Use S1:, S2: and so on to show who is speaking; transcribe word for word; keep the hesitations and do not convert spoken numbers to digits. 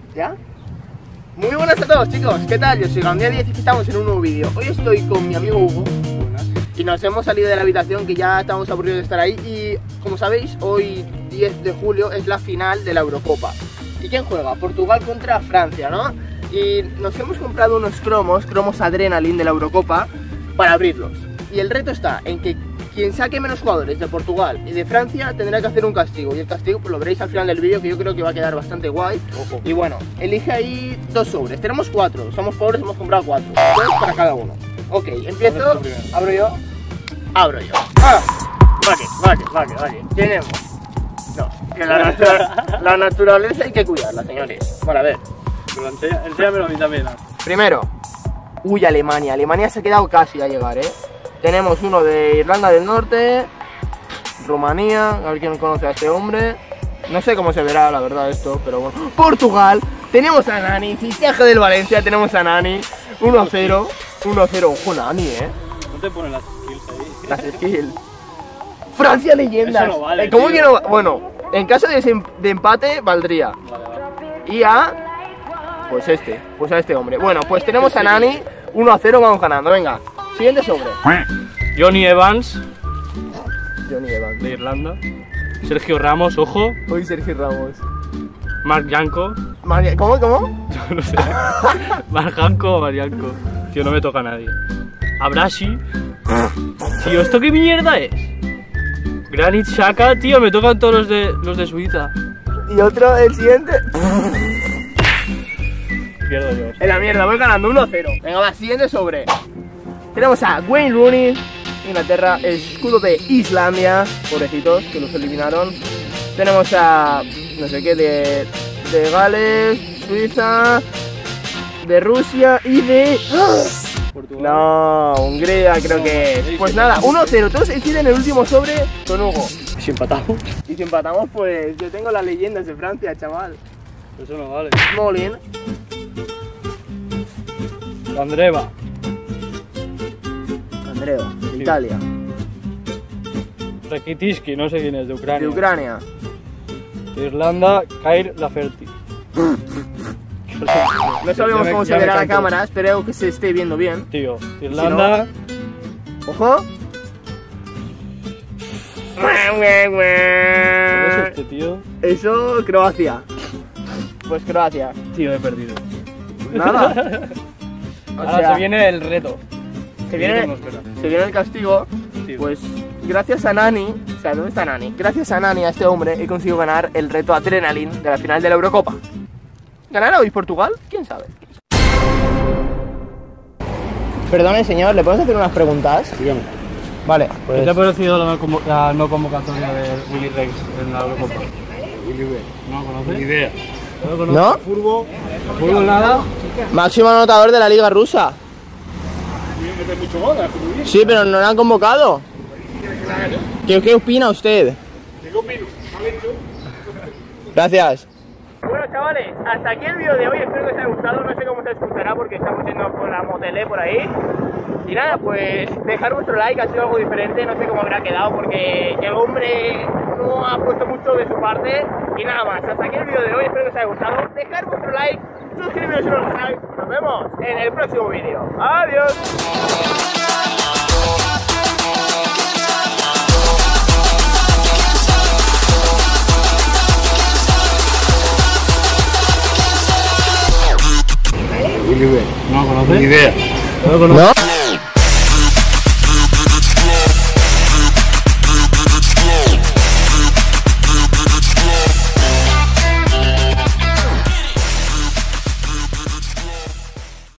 S1: ¿Ya? Muy buenas a todos, chicos, ¿qué tal? Yo soy Gandía diez y estamos en un nuevo vídeo. Hoy estoy con mi amigo Hugo y nos hemos salido de la habitación, que ya estamos aburridos de estar ahí. Y como sabéis, hoy diez de julio es la final de la Eurocopa. ¿Y quién juega? Portugal contra Francia, ¿no? Y nos hemos comprado unos cromos, cromos Adrenaline de la Eurocopa, para abrirlos. Y el reto está en que quien saque menos jugadores de Portugal y de Francia tendrá que hacer un castigo. Y el castigo pues lo veréis al final del vídeo, que yo creo que va a quedar bastante guay. Ojo. Y bueno, elige ahí dos sobres. Tenemos cuatro, somos pobres, hemos comprado cuatro. Dos para cada uno. Ok, empiezo. Abro yo. Abro yo. ¡Ah! Vale, vale, vale, vale. Tenemos. No, que la, natura la naturaleza hay que cuidarla, señores. Bueno, a ver.
S2: Enséñamelo a mí también.
S1: Primero. Uy, Alemania. Alemania se ha quedado casi a llegar, ¿eh? Tenemos uno de Irlanda del Norte, Rumanía, a ver quién conoce a este hombre. No sé cómo se verá, la verdad, esto, pero bueno. Portugal, tenemos a Nani, fichaje del Valencia, tenemos a Nani. uno cero, uno cero, ojo Nani, ¿eh?
S2: No te ponen las skills ahí.
S1: Las skills. Francia, leyendas.
S2: Eso no vale,
S1: ¿Cómo
S2: tío.
S1: que no va? Bueno, en caso de, de empate, valdría.
S2: Vale, vale.
S1: Y a... Pues este, pues a este hombre. Bueno, pues tenemos a Nani, uno a cero, vamos ganando, venga. Siguiente sobre.
S2: Johnny Evans,
S1: Johnny Evans.
S2: de Irlanda. Sergio Ramos, ojo.
S1: Hoy Sergio Ramos.
S2: Marc Janko.
S1: María, ¿cómo, cómo?
S2: No sé. Marc Janko o Marianco. Tío, no me toca a nadie. Abrashi. Tío, ¿esto qué mierda es? Granit Xhaka, tío, me tocan todos los de, los de Suiza.
S1: Y otro, el siguiente.
S2: Pierdo yo.
S1: En la mierda, voy ganando uno a cero. Venga, va, siguiente sobre. Tenemos a Wayne Rooney, Inglaterra, el escudo de Islandia, pobrecitos, que los eliminaron. Tenemos a, no sé qué, de, de Gales, Suiza, de Rusia y de...
S2: Portugal.
S1: No, Hungría creo que es. Pues nada, uno a cero, todos deciden el último sobre con Hugo.
S2: Si empatamos.
S1: Y si empatamos, pues yo tengo las leyendas de Francia, chaval.
S2: Eso no vale.
S1: Molin.
S2: Andreva.
S1: Andreo, de Italia.
S2: Rakitiski, no sé quién es, de Ucrania.
S1: De Ucrania.
S2: De Irlanda, Kair Laferty.
S1: No sabemos cómo se verá la cámara, espero que se esté viendo bien.
S2: Tío, Irlanda.
S1: ¡Ojo!
S2: ¿Qué es este, tío?
S1: Eso, Croacia. Pues Croacia.
S2: Tío, he perdido.
S1: Pues nada. O
S2: Ahora
S1: sea,
S2: se viene el reto.
S1: se viene,
S2: No, espera.
S1: se viene el castigo.
S2: Tío.
S1: Pues gracias a Nani, o sea, ¿dónde está Nani? Gracias a Nani, a este hombre, he conseguido ganar el reto Adrenaline de la final de la Eurocopa. ¿Ganará hoy Portugal? ¿Quién sabe? Perdone, señor, ¿le podemos hacer unas preguntas?
S2: Dígame.
S1: Vale,
S2: ¿Qué te ha parecido la, convo- la no convocatoria de Willy Rex en la Eurocopa? ¿No conoces? Ni idea. ¿No?
S1: ¿No?
S2: ¿Fútbol? ¿Fútbol nada?
S1: Máximo anotador de la Liga Rusa. Sí, pero no lo han convocado. ¿Qué, qué opina usted?
S2: ¿Qué opino?
S1: Gracias. Bueno, chavales, hasta aquí el vídeo de hoy. Espero que os haya gustado. No sé cómo se escuchará porque estamos yendo por la motelé por ahí. Y nada, pues dejar vuestro like, ha sido algo diferente. No sé cómo habrá quedado porque el hombre no ha puesto mucho de su parte. Y nada más, hasta aquí el vídeo de hoy. Espero que os haya gustado. Dejar vuestro like, suscribiros si no lo sabéis. Nos vemos en el próximo vídeo. Adiós.
S2: ¿No conoces? Ni idea.
S1: ¿No?